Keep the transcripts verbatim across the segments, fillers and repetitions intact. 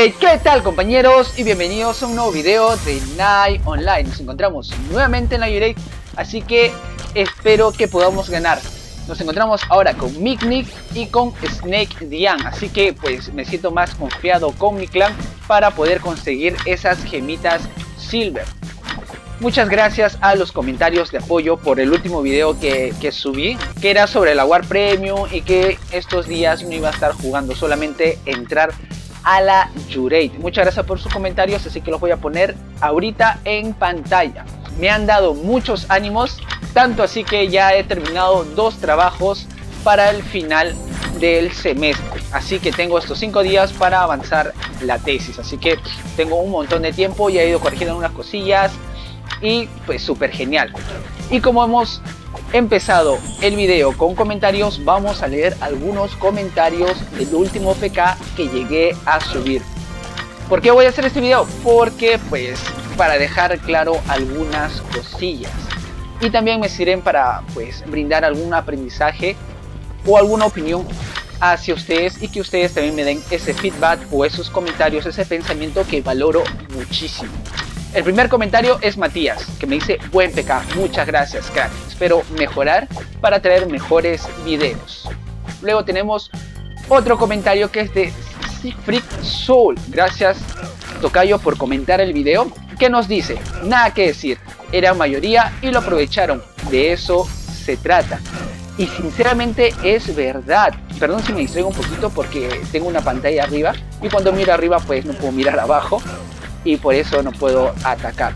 Hey, ¿qué tal compañeros? Y bienvenidos a un nuevo video de Night Online. Nos encontramos nuevamente en la Jurate, así que espero que podamos ganar. Nos encontramos ahora con Miknik y con Snake Dian, así que pues me siento más confiado con mi clan para poder conseguir esas gemitas Silver. Muchas gracias a los comentarios de apoyo por el último video que, que subí, que era sobre la War Premium y que estos días no iba a estar jugando, solamente entrar a la Jurate. Muchas gracias por sus comentarios, así que los voy a poner ahorita en pantalla. Me han dado muchos ánimos, tanto así que ya he terminado dos trabajos para el final del semestre, así que tengo estos cinco días para avanzar la tesis, así que tengo un montón de tiempo, ya he ido corrigiendo algunas cosillas y pues súper genial. Y como hemos empezado el video con comentarios, vamos a leer algunos comentarios del último P K que llegué a subir. ¿Por qué voy a hacer este video? Porque pues para dejar claro algunas cosillas y también me sirven para pues brindar algún aprendizaje o alguna opinión hacia ustedes y que ustedes también me den ese feedback o esos comentarios, ese pensamiento que valoro muchísimo. El primer comentario es Matías, que me dice: buen P K, muchas gracias crack, espero mejorar para traer mejores videos. Luego tenemos otro comentario que es de Freak Soul, gracias tocayo por comentar el video, que nos dice: nada que decir, era mayoría y lo aprovecharon, de eso se trata. Y sinceramente es verdad. Perdón si me distraigo un poquito porque tengo una pantalla arriba y cuando miro arriba pues no puedo mirar abajo y por eso no puedo atacar.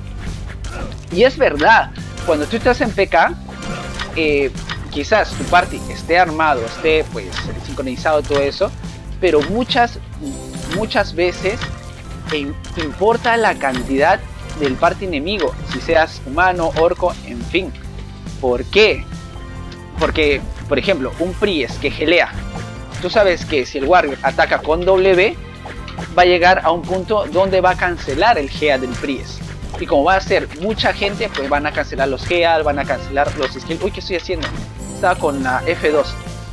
Y es verdad, cuando tú estás en P K, eh, quizás tu party esté armado, esté pues sincronizado, todo eso, pero muchas, muchas veces eh, importa la cantidad del party enemigo, si seas humano, orco, en fin. ¿Por qué? Porque, por ejemplo, un Priest que gelea, tú sabes que si el Warrior ataca con W, va a llegar a un punto donde va a cancelar el Heal del Priest. Y como va a ser mucha gente, pues van a cancelar los Heal, van a cancelar los skills. Uy, ¿qué estoy haciendo? Estaba con la F dos.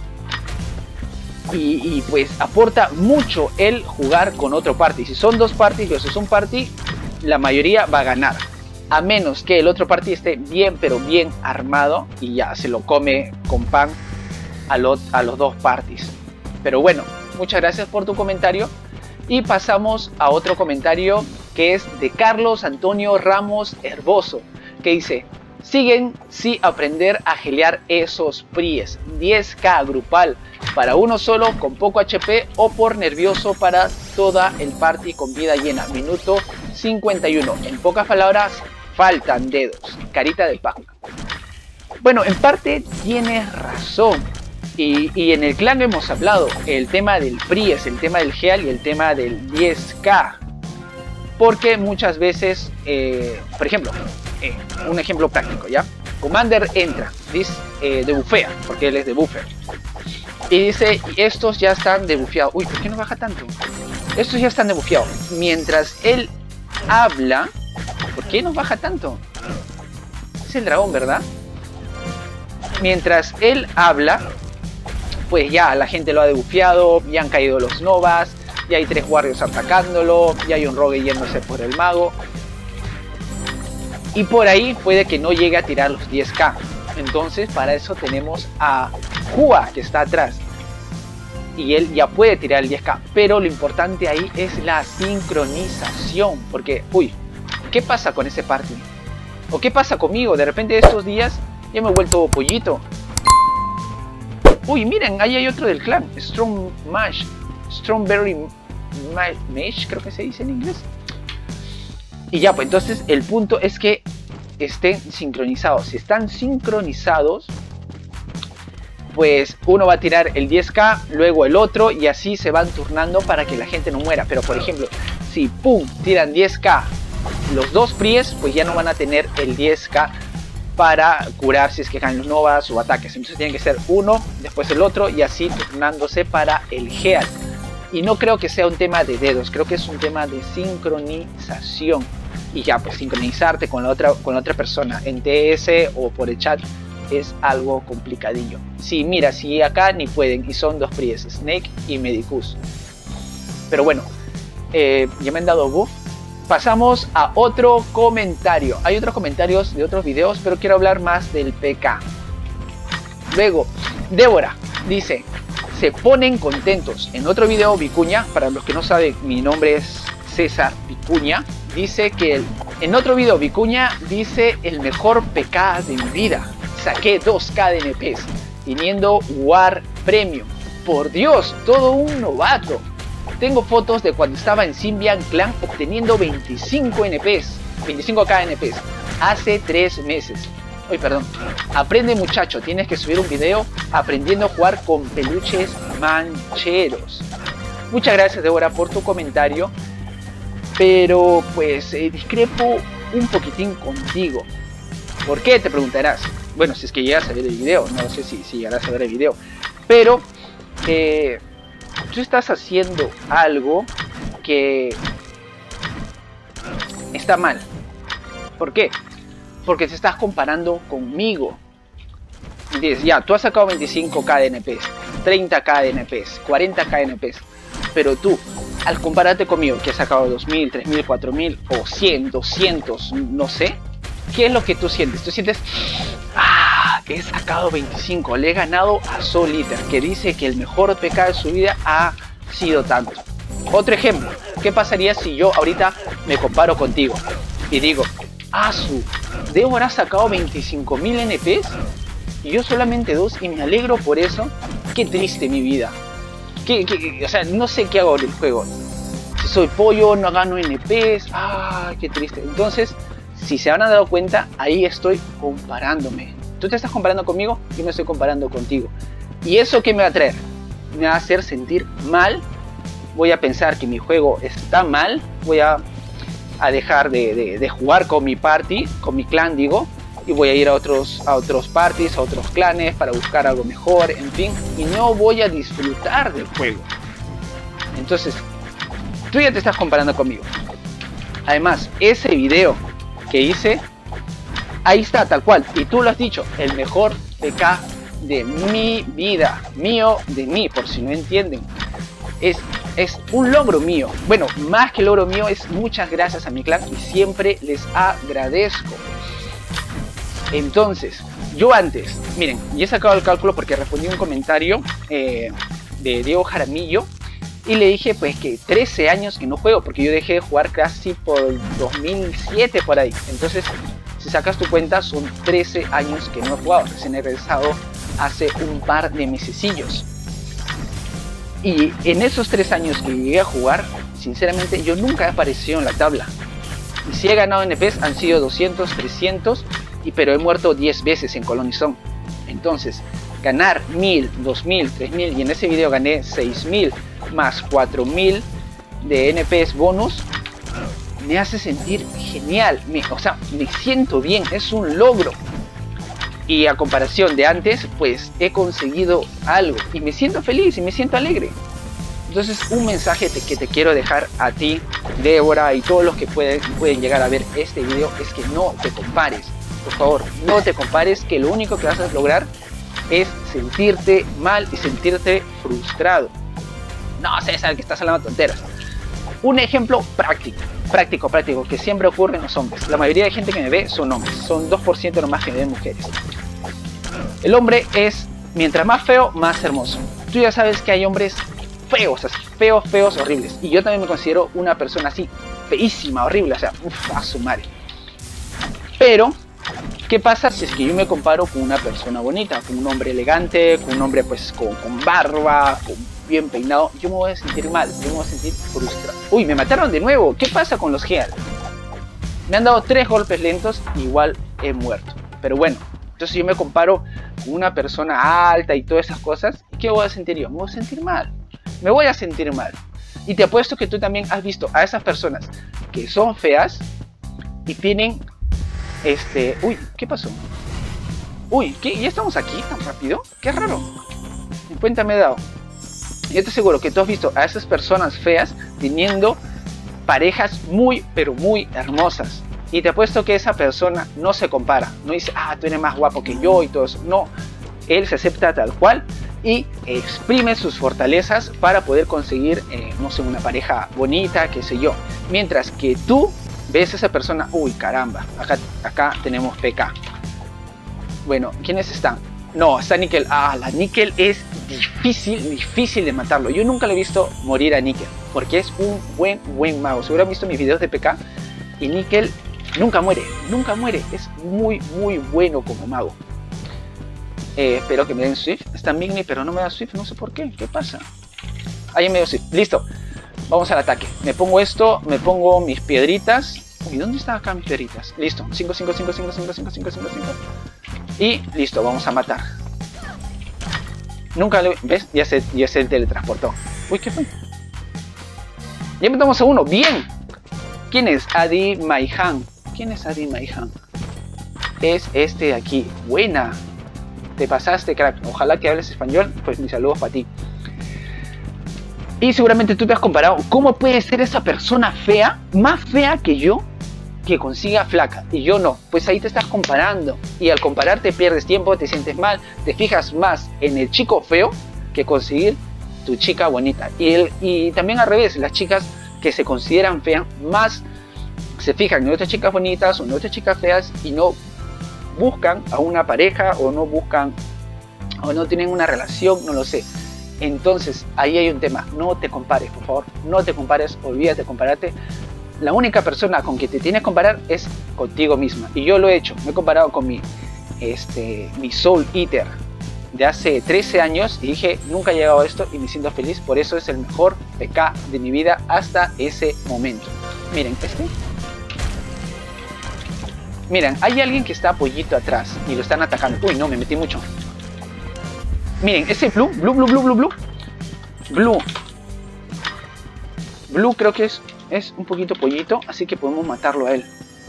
Y, y pues aporta mucho el jugar con otro party. Si son dos parties versus un party, la mayoría va a ganar. A menos que el otro party esté bien, pero bien armado y ya se lo come con pan a, lo, a los dos parties. Pero bueno, muchas gracias por tu comentario. Y pasamos a otro comentario que es de Carlos Antonio Ramos Herboso, que dice: siguen sin aprender a gelear esos Priest, diez K grupal para uno solo con poco H P o por nervioso para toda el party con vida llena, minuto cincuenta y uno. En pocas palabras, faltan dedos, carita de pan. Bueno, en parte tienes razón. Y, y en el clan hemos hablado el tema del Priest, el tema del Heal y el tema del diez K. Porque muchas veces, eh, por ejemplo, eh, un ejemplo práctico, ¿ya? Commander entra, dice, eh, debufea, porque él es debuffer. Y dice: estos ya están debuffeados. Uy, ¿por qué no baja tanto? Estos ya están debuffeados. Mientras él habla, ¿por qué no baja tanto? Es el dragón, ¿verdad? Mientras él habla, pues ya la gente lo ha debuffeado, ya han caído los Novas, ya hay tres Warriors atacándolo, ya hay un Rogue yéndose por el mago. Y por ahí puede que no llegue a tirar los diez K. Entonces para eso tenemos a Hua que está atrás. Y él ya puede tirar el diez K. Pero lo importante ahí es la sincronización. Porque, uy, ¿qué pasa con ese party? ¿O qué pasa conmigo? De repente estos días ya me he vuelto pollito. Uy, miren, ahí hay otro del clan, Strong Mash, Strongberry Mash, creo que se dice en inglés. Y ya, pues entonces el punto es que estén sincronizados. Si están sincronizados, pues uno va a tirar el diez K, luego el otro, y así se van turnando para que la gente no muera. Pero por ejemplo, si pum, tiran diez K los dos Priest, pues ya no van a tener el diez K para curar si es que caen los Novas o ataques. Entonces tiene que ser uno, después el otro y así turnándose para el Heal. Y no creo que sea un tema de dedos, creo que es un tema de sincronización. Y ya, pues sincronizarte con la otra, con la otra persona en T S o por el chat es algo complicadillo. Sí, mira, si acá ni pueden y son dos Priest, Snake y Medicus. Pero bueno, eh, ya me han dado buff. Pasamos a otro comentario. Hay otros comentarios de otros videos, pero quiero hablar más del P K. Luego, Débora dice, se ponen contentos. En otro video, Vicuña, para los que no saben, mi nombre es César Vicuña, dice que el, en otro video, Vicuña dice el mejor P K de mi vida. Saqué dos K de N Ps, teniendo War Premium. Por Dios, todo un novato. Tengo fotos de cuando estaba en Symbian Clan obteniendo veinticinco N Ps, veinticinco K N Ps, hace tres meses. Uy, perdón. Aprende, muchacho, tienes que subir un video aprendiendo a jugar con peluches mancheros. Muchas gracias, Débora, por tu comentario. Pero pues eh, discrepo un poquitín contigo. ¿Por qué? Te preguntarás. Bueno, si es que llegas a ver el video, no sé si, si llegarás a ver el video. Pero eh, tú estás haciendo algo que está mal. ¿Por qué? Porque te estás comparando conmigo. Dices, ya, tú has sacado veinticinco K de N Ps, treinta K de N Ps, cuarenta K de N Ps. Pero tú, al compararte conmigo, que has sacado dos mil, tres mil, cuatro mil o cien, doscientos, no sé, ¿qué es lo que tú sientes? Tú sientes, ah, he sacado veinticinco, le he ganado a Soliter, que dice que el mejor P K de su vida ha sido tanto. Otro ejemplo, ¿qué pasaría si yo ahorita me comparo contigo y digo, ah, su, Débora ha sacado veinticinco mil N Ps y yo solamente dos y me alegro por eso? Qué triste mi vida. ¿Qué, qué, o sea, no sé qué hago en el juego. Si soy pollo, no gano N Ps. Ah, qué triste. Entonces, si se habrán dado cuenta, ahí estoy comparándome. Tú te estás comparando conmigo, yo me estoy comparando contigo. ¿Y eso qué me va a traer? Me va a hacer sentir mal. Voy a pensar que mi juego está mal. Voy a, a dejar de, de, de jugar con mi party, con mi clan, digo. Y voy a ir a otros, a otros parties, a otros clanes para buscar algo mejor, en fin. Y no voy a disfrutar del juego. Entonces, tú ya te estás comparando conmigo. Además, ese video que hice, ahí está, tal cual. Y tú lo has dicho, el mejor P K de mi vida. Mío, de mí, por si no entienden. Es, es un logro mío. Bueno, más que logro mío, es muchas gracias a mi clan y siempre les agradezco. Entonces, yo antes, miren, ya he sacado el cálculo porque respondí un comentario eh, de Diego Jaramillo y le dije pues que trece años que no juego, porque yo dejé de jugar casi por dos mil siete por ahí. Entonces, si sacas tu cuenta, son trece años que no he jugado. Recién he regresado hace un par de mesecillos. Y en esos tres años que llegué a jugar, sinceramente yo nunca he aparecido en la tabla. Y si he ganado N Ps han sido doscientos, trescientos, y, pero he muerto diez veces en Colonizón. Entonces, ganar mil, dos mil, tres mil, y en ese video gané seis mil más cuatro mil de N Ps bonus, me hace sentir genial. Me, o sea, me siento bien, es un logro. Y a comparación de antes, pues he conseguido algo y me siento feliz y me siento alegre. Entonces, un mensaje te, que te quiero dejar a ti, Débora, y todos los que pueden, pueden llegar a ver este video, es que no te compares. Por favor, no te compares, que lo único que vas a lograr es sentirte mal y sentirte frustrado. No, César, que estás hablando tonteras. Un ejemplo práctico, práctico, práctico, que siempre ocurre en los hombres. La mayoría de gente que me ve son hombres, son dos por ciento nomás que me ven mujeres. El hombre es, mientras más feo, más hermoso. Tú ya sabes que hay hombres feos, así, feos, feos, horribles. Y yo también me considero una persona así, feísima, horrible, o sea, uff, a su madre. Pero, ¿qué pasa si es que yo me comparo con una persona bonita, con un hombre elegante, con un hombre pues con, con barba, con bien peinado? Yo me voy a sentir mal, yo me voy a sentir frustrado. Uy, me mataron de nuevo. ¿Qué pasa con los Gear? Me han dado tres golpes lentos, igual he muerto. Pero bueno, entonces yo me comparo con una persona alta y todas esas cosas. ¿Qué voy a sentir yo? Me voy a sentir mal. Me voy a sentir mal. Y te apuesto que tú también has visto a esas personas que son feas y tienen este... Uy, ¿qué pasó? Uy, ¿qué? ¿Ya estamos aquí tan rápido? Qué raro. En cuenta me he dado. Yo te aseguro que tú has visto a esas personas feas teniendo parejas muy, pero muy hermosas. Y te apuesto que esa persona no se compara. No dice, ah, tú eres más guapo que yo y todo eso. No, él se acepta tal cual y exprime sus fortalezas para poder conseguir, eh, no sé, una pareja bonita, qué sé yo. Mientras que tú ves a esa persona, uy, caramba, acá, acá tenemos P K. Bueno, ¿quiénes están? No, está Nickel. Ah, la Nickel es difícil, difícil de matarlo. Yo nunca le he visto morir a Nickel, porque es un buen, buen mago. Si hubieran visto mis videos de P K, y Nickel nunca muere, nunca muere. Es muy, muy bueno como mago. Eh, espero que me den Swift. Está Migni, pero no me da Swift, no sé por qué. ¿Qué pasa? Ahí me dio Swift. Listo. Vamos al ataque. Me pongo esto, me pongo mis piedritas. Uy, ¿dónde están acá mis piedritas? Listo. cinco, cinco, cinco, cinco, cinco, cinco, cinco, cinco, cinco. Y listo, vamos a matar. Nunca lo... ¿Ves? Ya se, ya se teletransportó. Uy, ¿qué fue? Ya matamos a uno. ¡Bien! ¿Quién es? Adi Maihan. ¿Quién es Adi Maihan? Es este de aquí. Buena. Te pasaste, crack. Ojalá que hables español. Pues mis saludos para ti. Y seguramente tú te has comparado. ¿Cómo puede ser esa persona fea? Más fea que yo, que consiga flaca. Y yo no. Pues ahí te estás comparando. Y al compararte pierdes tiempo, te sientes mal. Te fijas más en el chico feo que conseguir tu chica bonita. Y, el, y también al revés. Las chicas que se consideran feas más se fijan en otras chicas bonitas o en otras chicas feas y no buscan a una pareja o no buscan o no tienen una relación, no lo sé. Entonces ahí hay un tema. No te compares, por favor, no te compares, olvídate de compararte. La única persona con que te tienes que comparar es contigo misma, y yo lo he hecho. Me he comparado con mi, este, mi Soul Eater de hace trece años y dije, nunca he llegado a esto y me siento feliz. Por eso es el mejor P K de mi vida hasta ese momento. Miren, este Miren, hay alguien que está pollito atrás y lo están atacando. Uy, no, me metí mucho. Miren, ese Blue, Blue, Blue, Blue, Blue, Blue. Blue. Blue creo que es, es un poquito pollito, así que podemos matarlo a él.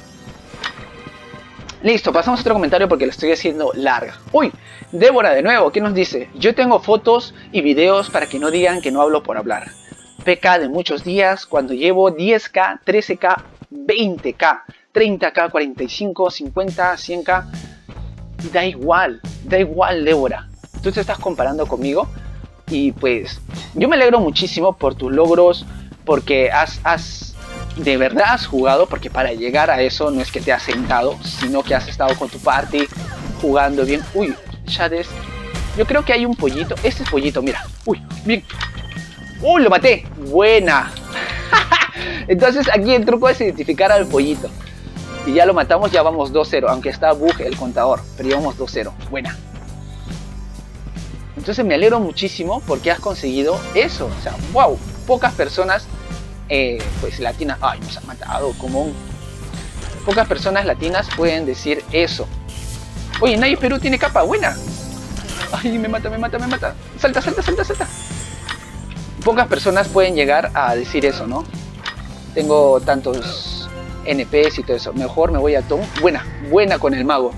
Listo, pasamos a otro comentario porque lo estoy haciendo larga. Uy, Débora de nuevo, ¿qué nos dice? Yo tengo fotos y videos para que no digan que no hablo por hablar. P K de muchos días cuando llevo diez K, trece K, veinte K. treinta K, cuarenta y cinco, cincuenta, cien K. Da igual, da igual, Débora. Tú te estás comparando conmigo y pues yo me alegro muchísimo por tus logros, porque has, has de verdad has jugado, porque para llegar a eso no es que te has sentado, sino que has estado con tu party jugando bien. Uy, Shades, yo creo que hay un pollito. Este es pollito, mira. Uy, bien. Uy, lo maté. Buena. Entonces aquí el truco es identificar al pollito. Y ya lo matamos, ya vamos dos cero. Aunque está bug el contador, pero ya vamos dos cero. Buena. Entonces me alegro muchísimo porque has conseguido eso. O sea, wow. Pocas personas, eh, pues latinas. Ay, nos han matado. Como un... Pocas personas latinas pueden decir eso. Oye, nadie Perú tiene capa. Buena. Ay, me mata, me mata, me mata. Salta, salta, salta, salta. Pocas personas pueden llegar a decir eso, ¿no? Tengo tantos N Ps y todo eso. Mejor me voy a Tom. Buena, buena con el mago.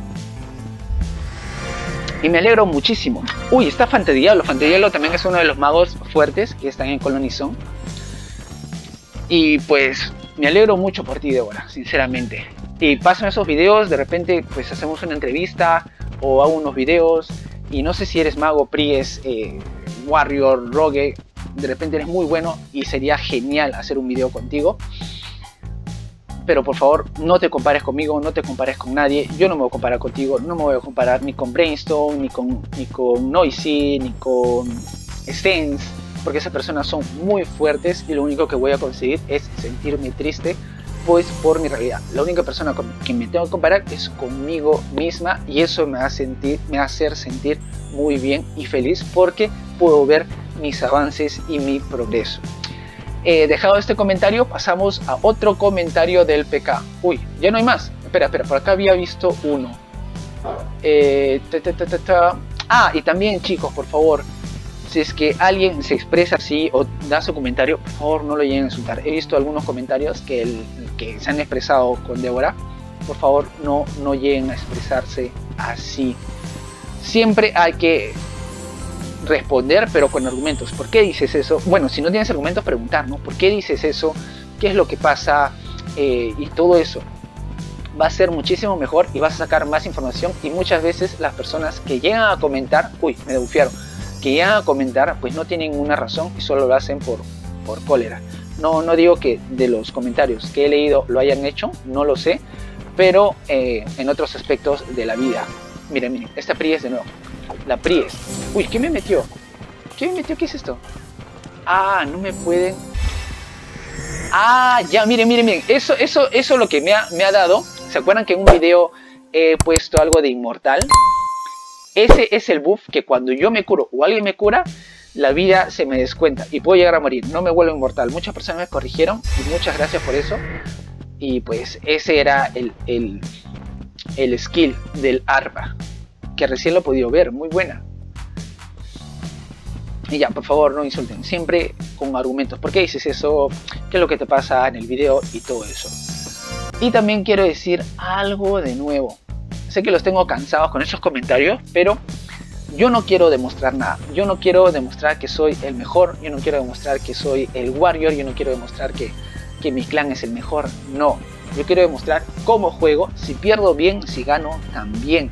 Y me alegro muchísimo. Uy, está Fantediablo. Fantediablo también es uno de los magos fuertes que están en Colonizón. Y pues me alegro mucho por ti, Débora, sinceramente. Y pasan esos videos, de repente pues hacemos una entrevista o hago unos videos. Y no sé si eres mago, Pries, eh, Warrior, Rogue. De repente eres muy bueno y sería genial hacer un video contigo. Pero por favor, no te compares conmigo, no te compares con nadie. Yo no me voy a comparar contigo, no me voy a comparar ni con Brainstorm, ni con, ni con Noisy, ni con Sense, porque esas personas son muy fuertes y lo único que voy a conseguir es sentirme triste, pues por mi realidad. La única persona con quien me tengo que comparar es conmigo misma, y eso me va a sentir, me va a hacer sentir muy bien y feliz porque puedo ver mis avances y mi progreso. Eh, dejado este comentario, pasamos a otro comentario del P K. Uy, ya no hay más. Espera, espera, por acá había visto uno. Eh, ta, ta, ta, ta, ta. Ah, y también, chicos, por favor, si es que alguien se expresa así o da su comentario, por favor no lo lleguen a insultar. He visto algunos comentarios que, el, que se han expresado con Débora. Por favor, no, no lleguen a expresarse así. Siempre hay que responder, pero con argumentos. ¿Por qué dices eso? Bueno, si no tienes argumentos, preguntar, ¿no? ¿Por qué dices eso? ¿Qué es lo que pasa? Eh, y todo eso va a ser muchísimo mejor y vas a sacar más información. Y muchas veces las personas que llegan a comentar, uy, me debufiaron, que llegan a comentar pues no tienen una razón y solo lo hacen por, por cólera. No, no digo que de los comentarios que he leído lo hayan hecho, no lo sé, pero eh, en otros aspectos de la vida. Miren, miren, esta Pries de nuevo. La Pries. Uy, ¿qué me metió? ¿Qué me metió? ¿Qué es esto? Ah, no me pueden... Ah, ya, miren, miren, miren. Eso, eso, eso es lo que me ha, me ha dado. ¿Se acuerdan que en un video he puesto algo de inmortal? Ese es el buff que cuando yo me curo o alguien me cura, la vida se me descuenta y puedo llegar a morir. No me vuelvo inmortal. Muchas personas me corrigieron y muchas gracias por eso. Y pues ese era el, el, el skill del arma, que recién lo he podido ver. Muy buena. Y ya, por favor, no insulten. Siempre con argumentos. ¿Por qué dices eso? ¿Qué es lo que te pasa en el video? Y todo eso. Y también quiero decir algo de nuevo. Sé que los tengo cansados con esos comentarios, pero yo no quiero demostrar nada. Yo no quiero demostrar que soy el mejor. Yo no quiero demostrar que soy el warrior. Yo no quiero demostrar que, que mi clan es el mejor. No. Yo quiero demostrar cómo juego. Si pierdo bien, si gano también.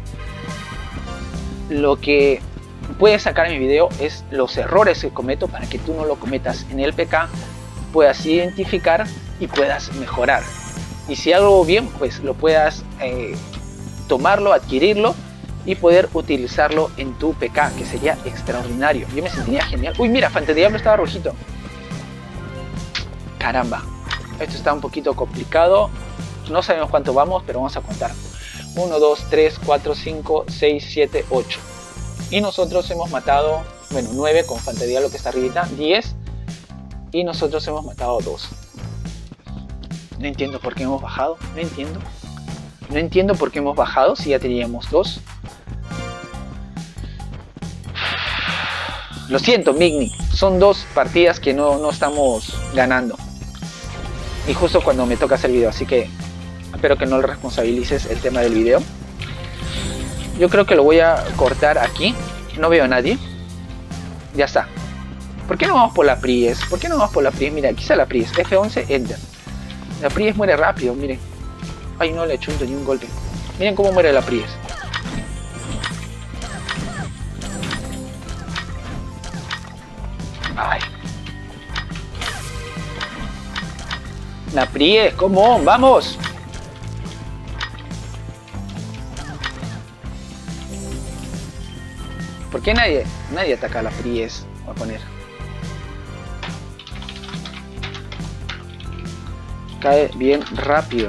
Lo que puedes sacar en mi video es los errores que cometo para que tú no lo cometas en el P K, puedas identificar y puedas mejorar. Y si hago bien, pues lo puedas eh, tomarlo, adquirirlo y poder utilizarlo en tu P K, que sería extraordinario. Yo me sentiría genial. Uy, mira, Fantediablo estaba rojito. Caramba, esto está un poquito complicado. No sabemos cuánto vamos, pero vamos a contar. uno, dos, tres, cuatro, cinco, seis, siete, ocho. Y nosotros hemos matado, bueno, nueve con Fantediablo que está arribita, diez. Y nosotros hemos matado dos. No entiendo por qué hemos bajado, no entiendo. No entiendo por qué hemos bajado si ya teníamos dos. Lo siento, Mignic, son dos partidas que no, no estamos ganando. Y justo cuando me toca hacer video, así que espero que no le responsabilices el tema del video. Yo creo que lo voy a cortar aquí. No veo a nadie. Ya está. ¿Por qué no vamos por la Pries? ¿Por qué no vamos por la Pries? Mira, aquí está la Pries. F once, Enter. La Pries muere rápido, miren. Ay, no le he hecho ni un golpe. Miren cómo muere la Pries. Ay. La Pries, ¿cómo? ¡Vamos! ¿Por qué nadie, nadie ataca a la Pries? Voy a poner. Cae bien rápido.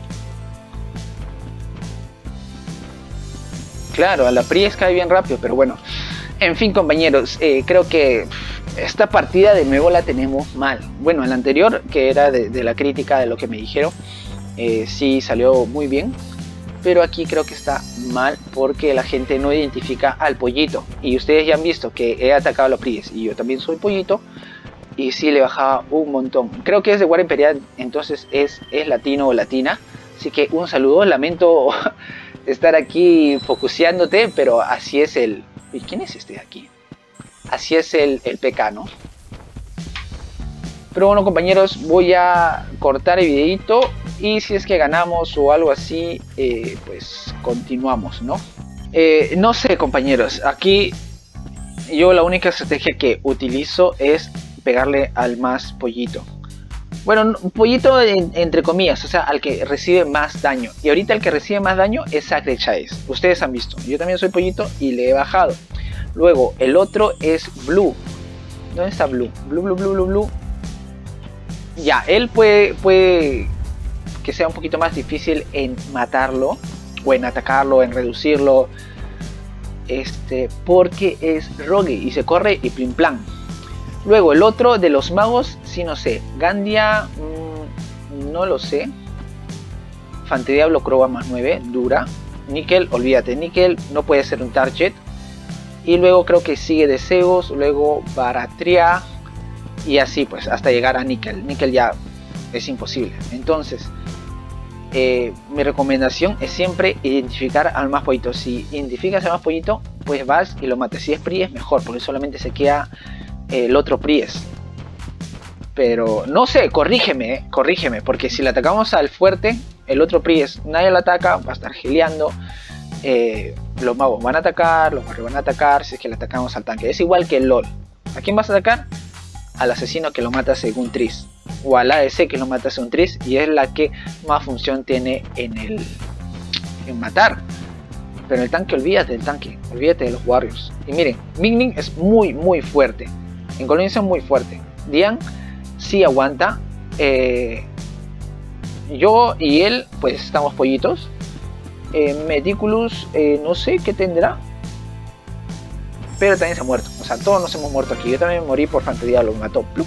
Claro, a la Pries cae bien rápido, pero bueno. En fin, compañeros, eh, creo que esta partida de nuevo la tenemos mal. Bueno, en la anterior, que era de, de la crítica de lo que me dijeron, eh, sí salió muy bien. Pero aquí creo que está mal porque la gente no identifica al pollito. Y ustedes ya han visto que he atacado a la Pries y yo también soy pollito. Y sí le bajaba un montón. Creo que es de Guardia Imperial, entonces es, es latino o latina. Así que un saludo, lamento estar aquí focuseándote, pero así es el... ¿Y quién es este de aquí? Así es el, el P K, ¿no? Pero bueno, compañeros, voy a cortar el videito y si es que ganamos o algo así, eh, pues continuamos, ¿no? Eh, no sé, compañeros, aquí yo la única estrategia que utilizo es pegarle al más pollito. Bueno, pollito en, entre comillas, o sea, al que recibe más daño. Y ahorita el que recibe más daño es Sacred Chase. Ustedes han visto, yo también soy pollito y le he bajado. Luego, el otro es Blue. ¿Dónde está Blue? Blue, Blue, Blue, Blue, Blue. Ya, él puede, puede que sea un poquito más difícil en matarlo, o en atacarlo, en reducirlo. Este, porque es rogue y se corre y plim plan. Luego, el otro de los magos, sí no sé. Gandia, mmm, no lo sé. Fantediablo Croba más nueve, dura. Nickel, olvídate, Nickel no puede ser un target. Y luego creo que sigue Deseos, luego Baratria. Y así pues, hasta llegar a Nickel. Nickel ya es imposible. Entonces, eh, mi recomendación es siempre identificar al más pollito. Si identificas al más pollito, pues vas y lo matas. Si es Pries, mejor, porque solamente se queda el otro Pries. Pero no sé, corrígeme, eh, corrígeme. Porque si le atacamos al fuerte, el otro Pries nadie lo ataca, va a estar gileando. Eh, los magos van a atacar, los guerreros van a atacar si es que le atacamos al tanque. Es igual que el LOL. ¿A quién vas a atacar? Al asesino que lo mata según Tris, o al A D C que lo mata según Tris, y es la que más función tiene en el en matar. Pero el tanque, olvídate del tanque, olvídate de los Warriors. Y miren, Migning es muy muy fuerte, en Colonia es muy fuerte. Dian sí aguanta. eh, yo y él pues estamos pollitos. eh, Meticulous eh, no sé qué tendrá, pero también se ha muerto. O sea, todos nos hemos muerto aquí. Yo también me morí por Fantasía, lo mató. ¡Plup!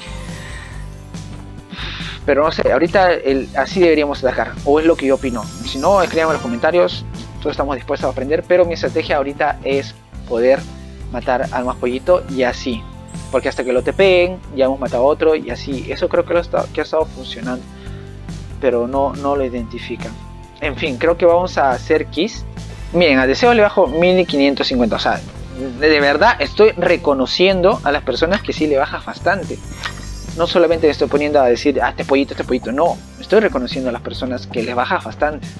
Pero no sé, ahorita el, así deberíamos atacar. O es lo que yo opino. Si no, escríbanme en los comentarios. Todos estamos dispuestos a aprender. Pero mi estrategia ahorita es poder matar al más pollito y así. Porque hasta que lo tepeen, ya hemos matado a otro y así. Eso creo que, lo está, que ha estado funcionando. Pero no, no lo identifican. En fin, creo que vamos a hacer Kiss. Miren, a Deseo le bajo mil quinientos cincuenta. O sea, de verdad estoy reconociendo a las personas que sí le bajas bastante. No solamente me estoy poniendo a decir, ah, este pollito, este pollito. No, estoy reconociendo a las personas que les bajas bastante.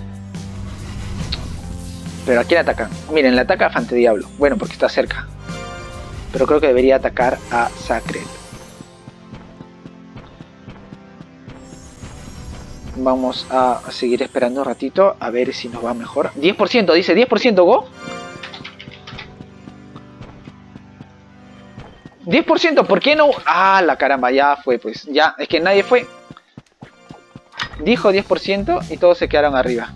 Pero ¿a quién atacan? Miren, le ataca a Fante Diablo. Bueno, porque está cerca. Pero creo que debería atacar a Sacred. Vamos a seguir esperando un ratito a ver si nos va mejor. diez por ciento, dice diez por ciento Go. diez por ciento, ¿por qué no? Ah, la caramba, ya fue pues. Ya, es que nadie fue. Dijo diez por ciento y todos se quedaron arriba.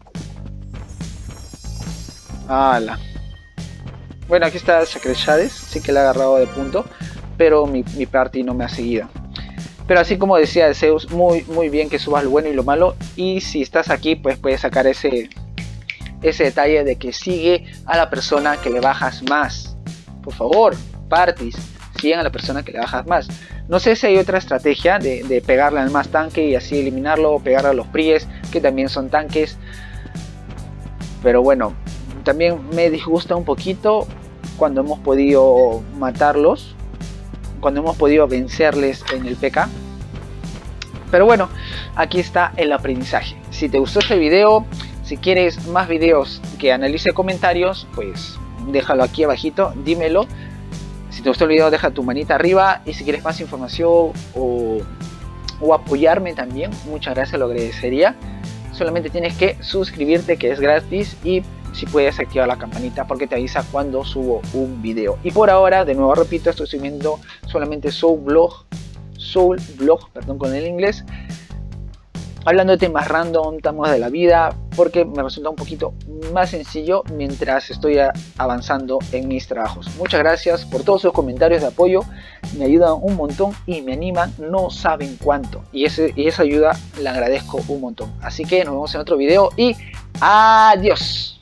Ala. Bueno, aquí está Sacred Shades. Sí que le ha agarrado de punto. Pero mi, mi party no me ha seguido. Pero así como decía Zeus, muy, muy bien que subas lo bueno y lo malo. Y si estás aquí, pues puedes sacar ese, ese detalle de que sigue a la persona que le bajas más. Por favor, parties, sigan a la persona que le bajas más. No sé si hay otra estrategia de, de pegarle al más tanque y así eliminarlo. O pegarle a los Pries, que también son tanques. Pero bueno, también me disgusta un poquito cuando hemos podido matarlos. Cuando hemos podido vencerles en el P K. Pero bueno, aquí está el aprendizaje. Si te gustó este video, si quieres más videos que analice comentarios, pues déjalo aquí abajito, dímelo. Si te gustó el video, deja tu manita arriba. Y si quieres más información o, o apoyarme también, muchas gracias, lo agradecería. Solamente tienes que suscribirte, que es gratis, y si puedes activar la campanita porque te avisa cuando subo un video. Y por ahora, de nuevo repito, estoy subiendo solamente Soul Blog, Soul Blog, perdón con el inglés, hablando de temas random, temas de la vida, porque me resulta un poquito más sencillo mientras estoy avanzando en mis trabajos. Muchas gracias por todos sus comentarios de apoyo, me ayudan un montón y me animan, no saben cuánto, y, ese, y esa ayuda la agradezco un montón. Así que nos vemos en otro video y adiós.